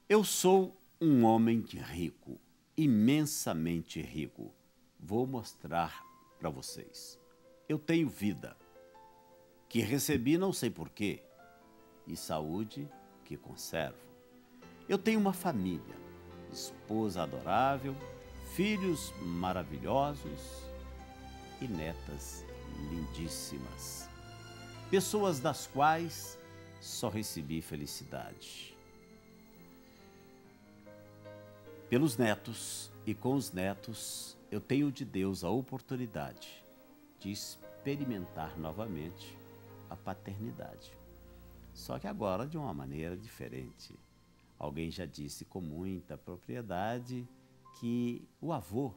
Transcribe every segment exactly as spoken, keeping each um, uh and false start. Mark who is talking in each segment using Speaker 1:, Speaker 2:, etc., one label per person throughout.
Speaker 1: Eu sou um homem rico, imensamente rico. Vou mostrar para vocês. Eu tenho vida, que recebi não sei porquê, e saúde que conservo. Eu tenho uma família, esposa adorável, filhos maravilhosos e netas lindíssimas. Pessoas das quais só recebi felicidade. Pelos netos e com os netos, eu tenho de Deus a oportunidade de experimentar novamente a paternidade. Só que agora de uma maneira diferente. Alguém já disse com muita propriedade que o avô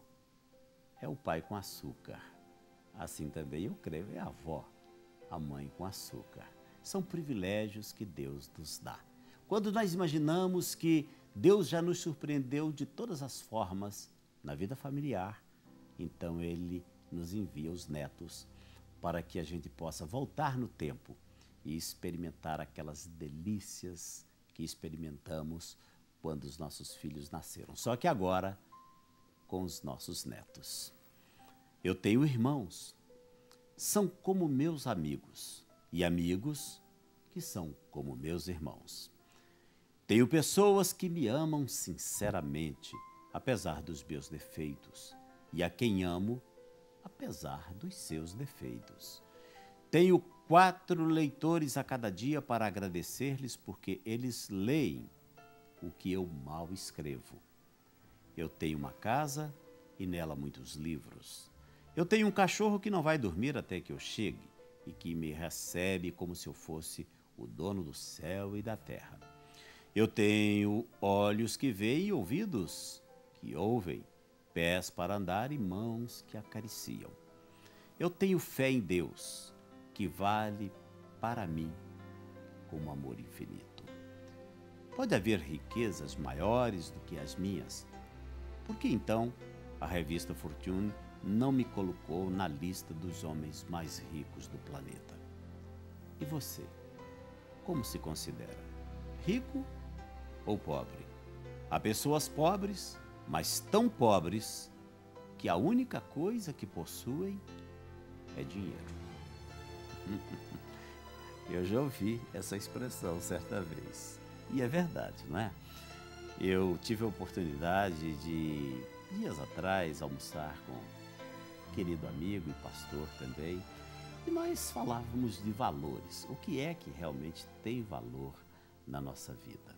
Speaker 1: é o pai com açúcar. Assim também eu creio é a avó, a mãe com açúcar. São privilégios que Deus nos dá. Quando nós imaginamos que Deus já nos surpreendeu de todas as formas na vida familiar, então Ele nos envia os netos para que a gente possa voltar no tempo e experimentar aquelas delícias que experimentamos quando os nossos filhos nasceram. Só que agora, com os nossos netos. Eu tenho irmãos, são como meus amigos, e amigos que são como meus irmãos. Tenho pessoas que me amam sinceramente, apesar dos meus defeitos, e a quem amo, apesar dos seus defeitos. Tenho quatro leitores a cada dia para agradecer-lhes porque eles leem o que eu mal escrevo. Eu tenho uma casa e nela muitos livros. Eu tenho um cachorro que não vai dormir até que eu chegue e que me recebe como se eu fosse o dono do céu e da terra. Eu tenho olhos que veem e ouvidos que ouvem, pés para andar e mãos que acariciam. Eu tenho fé em Deus, que vale para mim como amor infinito. Pode haver riquezas maiores do que as minhas. Por que então a revista Fortune não me colocou na lista dos homens mais ricos do planeta? E você, como se considera? Rico ou pobre? Há pessoas pobres, mas tão pobres que a única coisa que possuem é dinheiro. Eu já ouvi essa expressão certa vez. E é verdade, não é? Eu tive a oportunidade de, dias atrás, almoçar com um querido amigo e pastor também, e nós falávamos de valores. O que é que realmente tem valor na nossa vida?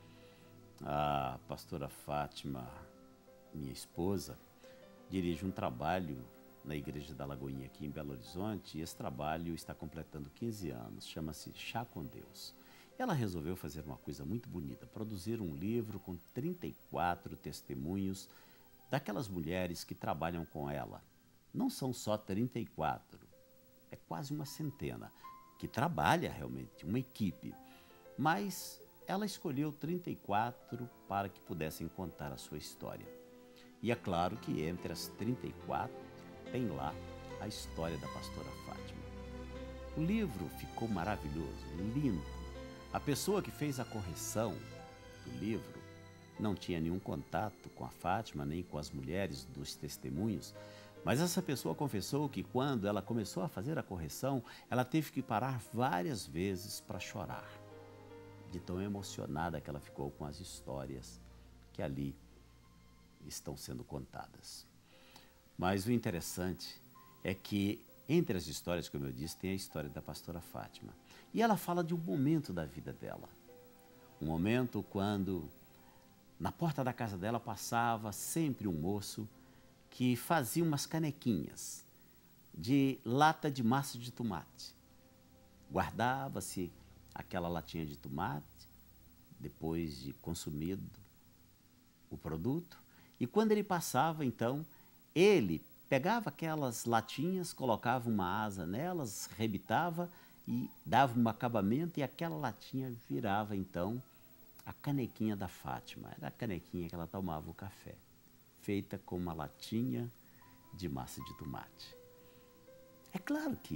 Speaker 1: A pastora Fátima, minha esposa, dirige um trabalho na Igreja da Lagoinha aqui em Belo Horizonte, e esse trabalho está completando quinze anos, chama-se Chá com Deus. Ela resolveu fazer uma coisa muito bonita, produzir um livro com trinta e quatro testemunhos daquelas mulheres que trabalham com ela. Não são só trinta e quatro, é quase uma centena, que trabalha realmente, uma equipe, mas ela escolheu trinta e quatro para que pudessem contar a sua história. E é claro que entre as trinta e quatro tem lá a história da pastora Fátima. O livro ficou maravilhoso, lindo. A pessoa que fez a correção do livro não tinha nenhum contato com a Fátima, nem com as mulheres dos testemunhos, mas essa pessoa confessou que quando ela começou a fazer a correção, ela teve que parar várias vezes para chorar, de tão emocionada que ela ficou com as histórias que ali estão sendo contadas. Mas o interessante é que entre as histórias, como eu disse, tem a história da pastora Fátima. E ela fala de um momento da vida dela. Um momento quando na porta da casa dela passava sempre um moço que fazia umas canequinhas de lata de massa de tomate. Guardava-se aquela latinha de tomate depois de consumido o produto. E quando ele passava, então, ele pegava aquelas latinhas, colocava uma asa nelas, rebitava e dava um acabamento, e aquela latinha virava, então, a canequinha da Fátima. Era a canequinha que ela tomava o café, feita com uma latinha de massa de tomate. É claro que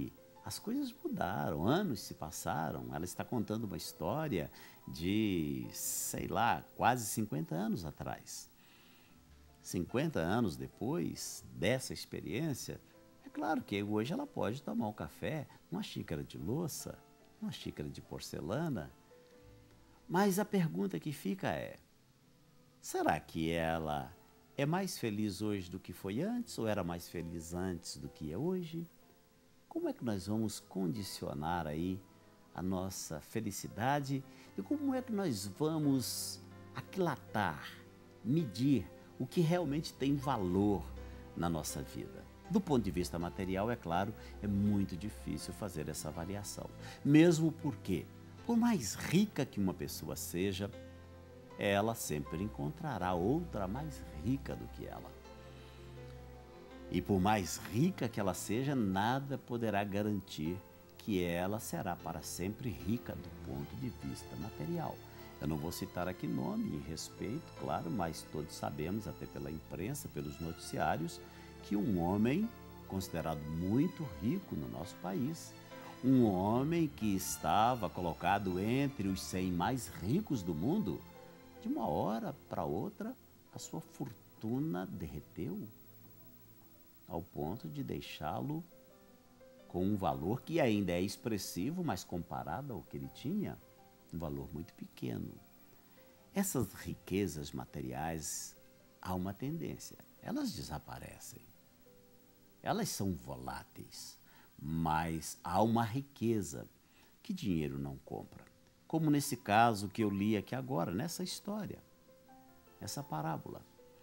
Speaker 1: as coisas mudaram, anos se passaram. Ela está contando uma história de, sei lá, quase cinquenta anos atrás. cinquenta anos depois dessa experiência, é claro que hoje ela pode tomar um café numa xícara de louça, numa xícara de porcelana. Mas a pergunta que fica é: será que ela é mais feliz hoje do que foi antes ou era mais feliz antes do que é hoje? Como é que nós vamos condicionar aí a nossa felicidade e como é que nós vamos aquilatar, medir o que realmente tem valor na nossa vida? Do ponto de vista material, é claro, é muito difícil fazer essa avaliação. Mesmo porque, por mais rica que uma pessoa seja, ela sempre encontrará outra mais rica do que ela. E por mais rica que ela seja, nada poderá garantir que ela será para sempre rica do ponto de vista material. Eu não vou citar aqui nome e respeito, claro, mas todos sabemos, até pela imprensa, pelos noticiários, que um homem considerado muito rico no nosso país, um homem que estava colocado entre os cem mais ricos do mundo, de uma hora para outra, a sua fortuna derreteu ao ponto de deixá-lo com um valor que ainda é expressivo, mas comparado ao que ele tinha, um valor muito pequeno. Essas riquezas materiais, há uma tendência, elas desaparecem. Elas são voláteis, mas há uma riqueza que dinheiro não compra. Como nesse caso que eu li aqui agora, nessa história, essa parábola.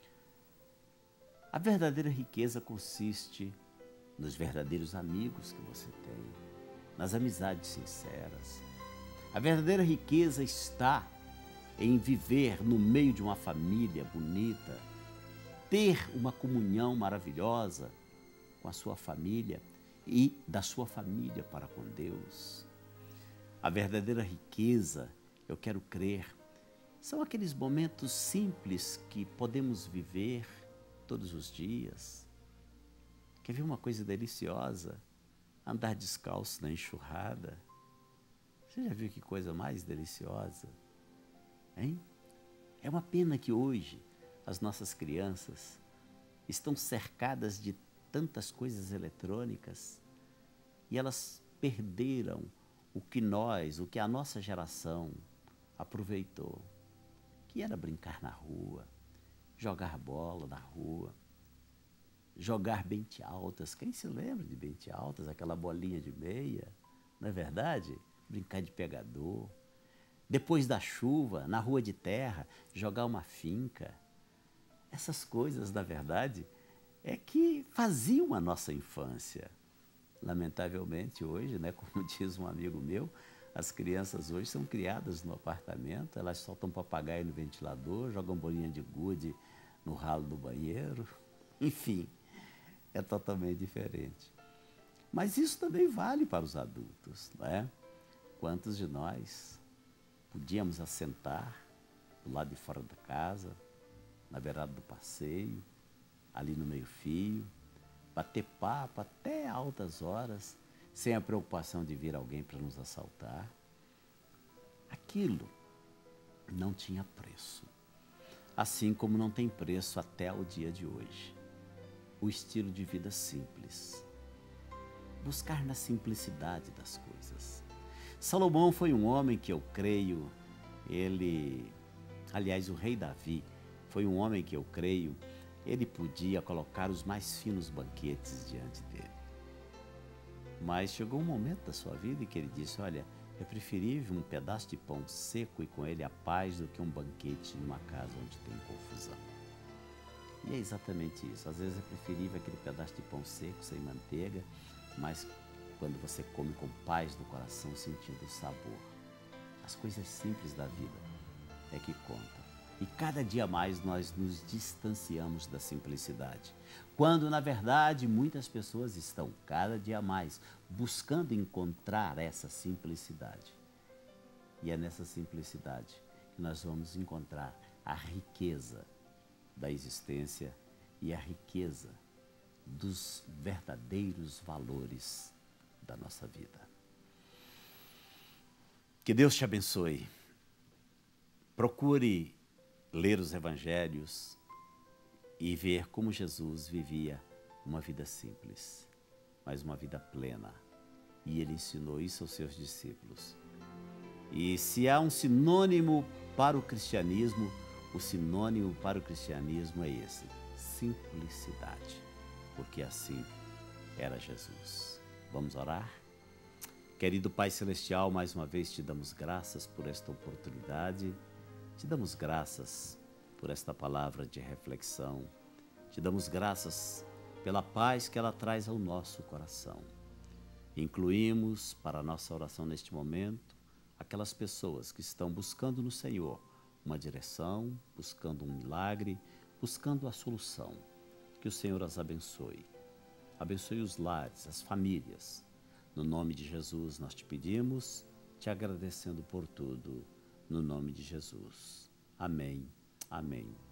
Speaker 1: A verdadeira riqueza consiste nos verdadeiros amigos que você tem, nas amizades sinceras. A verdadeira riqueza está em viver no meio de uma família bonita, ter uma comunhão maravilhosa com a sua família e da sua família para com Deus. A verdadeira riqueza, eu quero crer, são aqueles momentos simples que podemos viver todos os dias. Quer ver uma coisa deliciosa? Andar descalço na enxurrada. Você já viu que coisa mais deliciosa? Hein? É uma pena que hoje as nossas crianças estão cercadas de tantas coisas eletrônicas e elas perderam o que nós, o que a nossa geração aproveitou, que era brincar na rua, jogar bola na rua, jogar bente altas. Quem se lembra de bente altas, aquela bolinha de meia, não é verdade? Brincar de pegador. Depois da chuva, na rua de terra, jogar uma finca. Essas coisas, na verdade, é que faziam a nossa infância. Lamentavelmente hoje, né, como diz um amigo meu, as crianças hoje são criadas no apartamento, elas soltam papagaio no ventilador, jogam bolinha de gude no ralo do banheiro, enfim, é totalmente diferente. Mas isso também vale para os adultos, não é? Quantos de nós podíamos assentar do lado de fora da casa, na beirada do passeio, ali no meio-fio, bater papo até altas horas, sem a preocupação de vir alguém para nos assaltar. Aquilo não tinha preço. Assim como não tem preço até o dia de hoje. O estilo de vida simples. Buscar na simplicidade das coisas. Salomão foi um homem que eu creio, ele, aliás, o rei Davi, foi um homem que eu creio, ele podia colocar os mais finos banquetes diante dele. Mas chegou um momento da sua vida em que ele disse, olha, é preferível um pedaço de pão seco e com ele a paz do que um banquete numa casa onde tem confusão. E é exatamente isso. Às vezes é preferível aquele pedaço de pão seco, sem manteiga, mas quando você come com paz no coração, sentindo o sabor. As coisas simples da vida é que contam. E cada dia mais nós nos distanciamos da simplicidade. Quando, na verdade, muitas pessoas estão cada dia mais buscando encontrar essa simplicidade. E é nessa simplicidade que nós vamos encontrar a riqueza da existência e a riqueza dos verdadeiros valores da nossa vida. Que Deus te abençoe. Procure ler os evangelhos e ver como Jesus vivia uma vida simples, mas uma vida plena. E ele ensinou isso aos seus discípulos. E se há um sinônimo para o cristianismo, o sinônimo para o cristianismo é esse: simplicidade, porque assim era Jesus. Vamos orar? Querido Pai Celestial, mais uma vez te damos graças por esta oportunidade, te damos graças por esta palavra de reflexão, te damos graças pela paz que ela traz ao nosso coração. Incluímos para a nossa oração neste momento aquelas pessoas que estão buscando no Senhor uma direção, buscando um milagre, buscando a solução. Que o Senhor as abençoe. Abençoe os lares, as famílias. No nome de Jesus nós te pedimos, te agradecendo por tudo. No nome de Jesus. Amém. Amém.